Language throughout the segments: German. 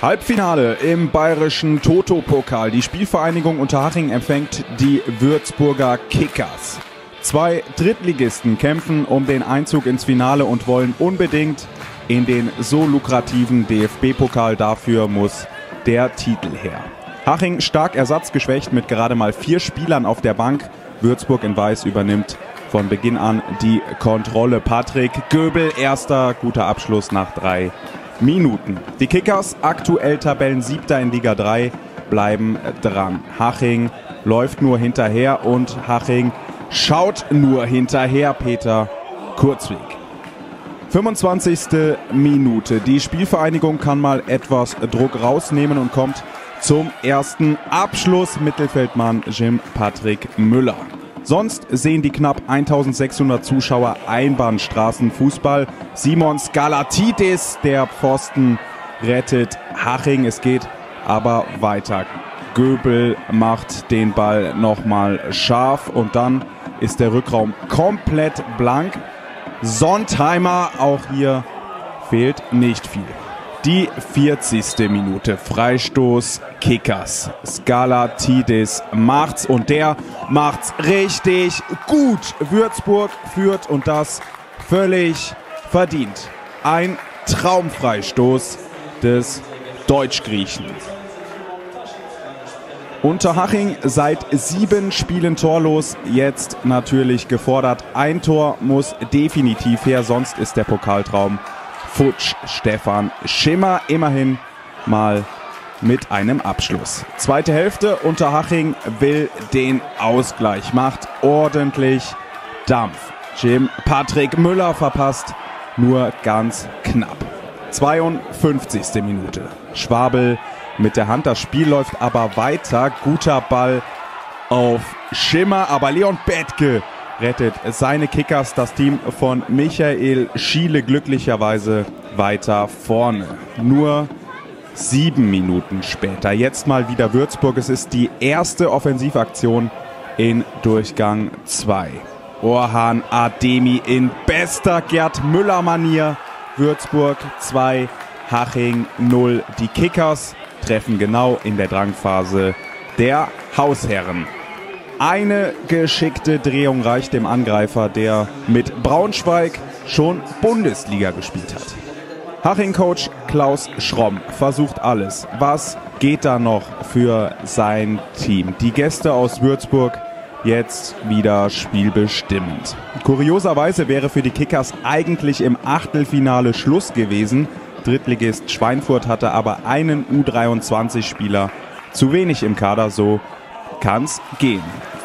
Halbfinale im bayerischen Toto-Pokal. Die Spielvereinigung Unterhaching empfängt die Würzburger Kickers. Zwei Drittligisten kämpfen um den Einzug ins Finale und wollen unbedingt in den so lukrativen DFB-Pokal. Dafür muss der Titel her. Haching stark ersatzgeschwächt mit gerade mal 4 Spielern auf der Bank. Würzburg in Weiß übernimmt von Beginn an die Kontrolle. Patrick Göbel, erster guter Abschluss nach 3 Minuten. Die Kickers, aktuell Tabellensiebenter in Liga 3, bleiben dran. Haching läuft nur hinterher und Haching schaut nur hinterher. Peter Kurzweg. 25. Minute. Die Spielvereinigung kann mal etwas Druck rausnehmen und kommt zum ersten Abschluss. Mittelfeldmann Jim Patrick Müller. Sonst sehen die knapp 1600 Zuschauer Einbahnstraßenfußball. Simon Skalatidis, der Pfosten, rettet Haching. Es geht aber weiter. Göbel macht den Ball nochmal scharf und dann ist der Rückraum komplett blank. Sontheimer, auch hier fehlt nicht viel. Die 40. Minute, Freistoß Kickers. Skalatidis macht's und der macht's richtig gut. Würzburg führt und das völlig verdient. Ein Traumfreistoß des Deutsch-Griechen. Unterhaching seit 7 Spielen torlos, jetzt natürlich gefordert. Ein Tor muss definitiv her, sonst ist der Pokaltraum futsch. Stefan Schimmer immerhin mal mit einem Abschluss. Zweite Hälfte, Unterhaching will den Ausgleich, macht ordentlich Dampf. Jim Patrick Müller verpasst nur ganz knapp. 52. Minute. Schwabel mit der Hand, das Spiel läuft aber weiter. Guter Ball auf Schimmer, aber Leon Bethke rettet seine Kickers, das Team von Michael Schiele glücklicherweise weiter vorne. Nur 7 Minuten später. Jetzt mal wieder Würzburg. Es ist die erste Offensivaktion in Durchgang 2. Orhan Ademi in bester Gerd Müller-Manier. Würzburg 2, Haching 0. Die Kickers treffen genau in der Drangphase der Hausherren. Eine geschickte Drehung reicht dem Angreifer, der mit Braunschweig schon Bundesliga gespielt hat. Haching-Coach Klaus Schromm versucht alles. Was geht da noch für sein Team? Die Gäste aus Würzburg jetzt wieder spielbestimmend. Kurioserweise wäre für die Kickers eigentlich im Achtelfinale Schluss gewesen. Drittligist Schweinfurt hatte aber einen U23-Spieler zu wenig im Kader, so kann's gehen.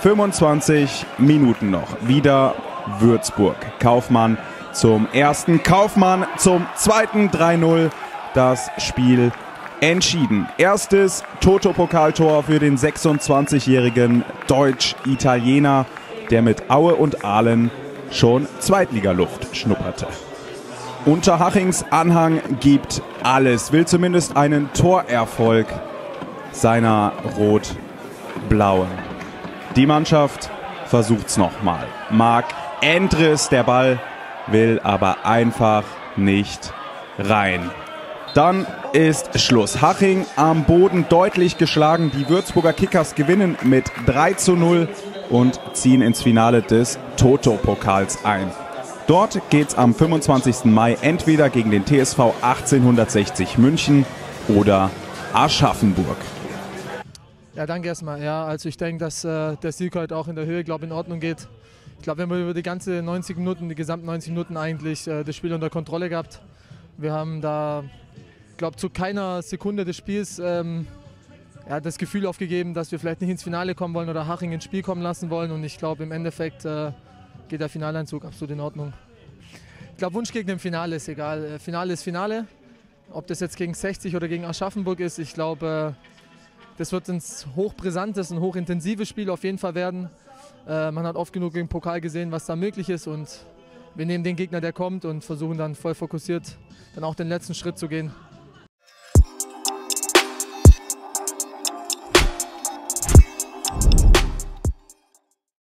25 Minuten noch. Wieder Würzburg. Kaufmann zum ersten, Kaufmann zum zweiten, 3-0. Das Spiel entschieden. Erstes Toto-Pokaltor für den 26-jährigen Deutsch-Italiener, der mit Aue und Aalen schon Zweitligaluft schnupperte. Unterhachings Anhang gibt alles, will zumindest einen Torerfolg seiner Rot-Blauen. Die Mannschaft versucht's nochmal. Marc Endres, der Ball will aber einfach nicht rein. Dann ist Schluss. Haching am Boden deutlich geschlagen. Die Würzburger Kickers gewinnen mit 3:0 und ziehen ins Finale des Toto-Pokals ein. Dort geht's am 25. Mai entweder gegen den TSV 1860 München oder Aschaffenburg. Ja, danke erstmal. Ja, also ich denke, dass der Sieg heute auch in der Höhe, in Ordnung geht. Ich glaube, wir haben über die ganze 90 Minuten, die gesamten 90 Minuten eigentlich das Spiel unter Kontrolle gehabt. Wir haben da, glaube zu keiner Sekunde des Spiels das Gefühl aufgegeben, dass wir vielleicht nicht ins Finale kommen wollen oder Haching ins Spiel kommen lassen wollen. Und ich glaube, im Endeffekt geht der Finaleinzug absolut in Ordnung. Ich glaube, Wunschgegner im Finale ist egal. Finale ist Finale. Ob das jetzt gegen 60 oder gegen Aschaffenburg ist, ich glaube, das wird ein hochbrisantes und hochintensives Spiel auf jeden Fall werden. Man hat oft genug im Pokal gesehen, was da möglich ist, und wir nehmen den Gegner, der kommt, und versuchen dann voll fokussiert dann auch den letzten Schritt zu gehen.